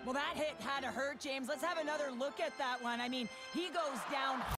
Well, that hit had to hurt, James. Let's have another look at that one. I mean, he goes down